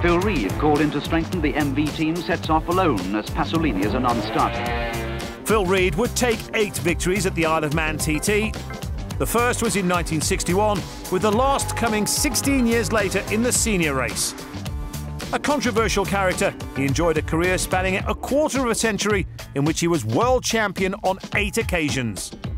Phil Reed, called in to strengthen the MV team, sets off alone as Pasolini is a non-starter. Phil Reed would take 8 victories at the Isle of Man TT. The first was in 1961, with the last coming 16 years later in the senior race. A controversial character, he enjoyed a career spanning a quarter of a century in which he was world champion on 8 occasions.